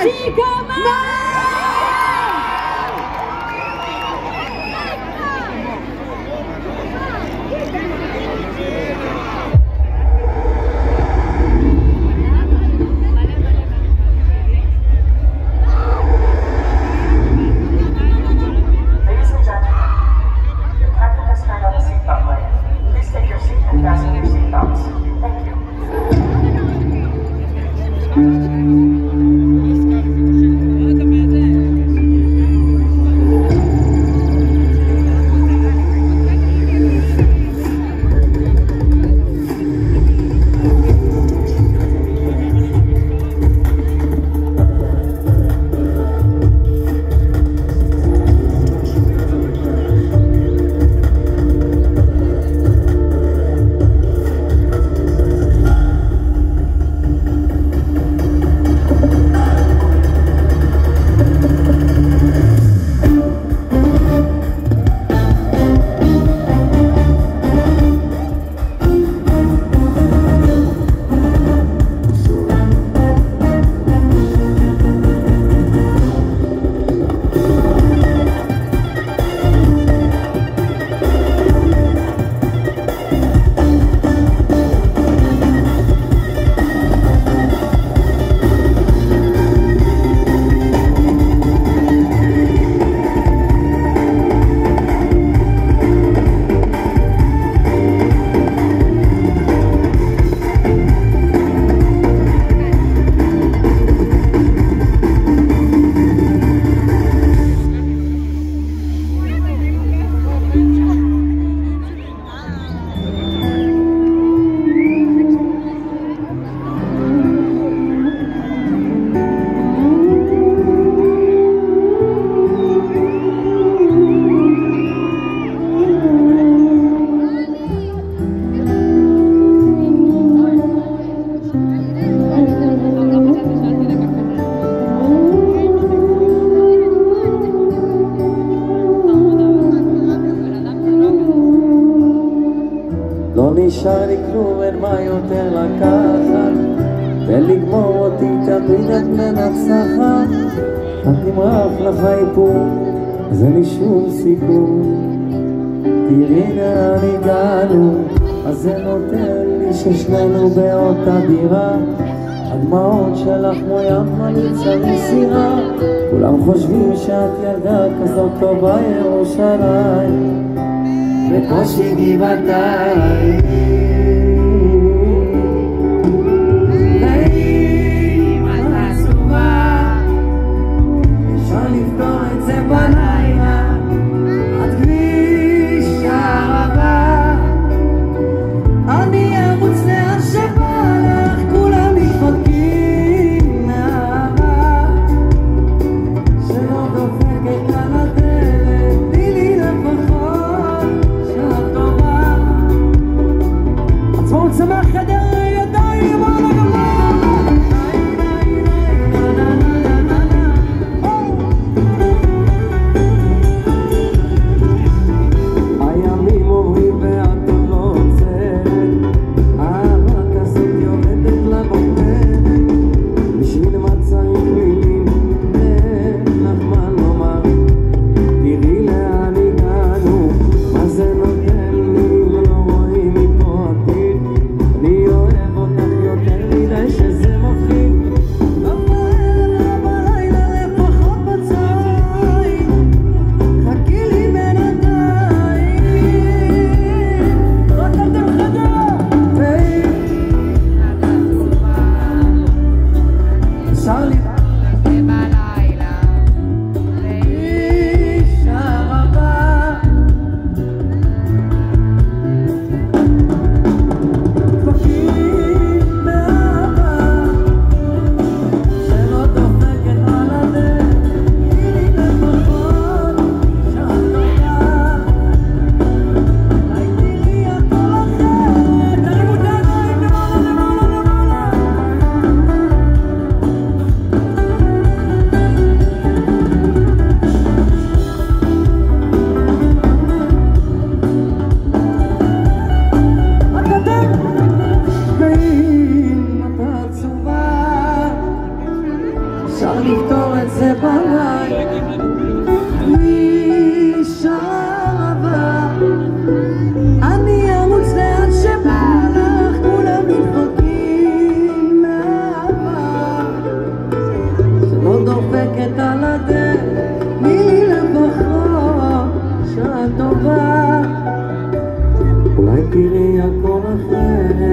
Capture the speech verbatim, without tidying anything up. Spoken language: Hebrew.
שיקמה! נשאר לי כלום, אין מה יותר לקחת, תן לגמור אותי, תמיד את מנצחת. את נמרח לך איפור, אז אין לי שום סיכוי. תראי לאן הגענו, אז זה נותן לי ששנינו באותה דירה. הדמעות שלך כמו ים מליצה מסירה, כולם חושבים שאת ילדה כזאת טובה ירושלים בקושי גבעתיים. נעים את עצובה, אפשר לפתור את זה בלילה, עד כביש הערבה. אני ארוץ לאן שבא לך, כולם מתפרקים מהאהבה שלא דופקת על הדלת. תני לי לפחות שעה טובה, אפשר לפתור את זה בלילה. נשאר עבר, אני ארוץ לאן שבא לך, כולם מתפרקים מהעבר. זה לא דופקת על הדרך, תני לפחות שעה טובה, אולי תראי הכל אחרת.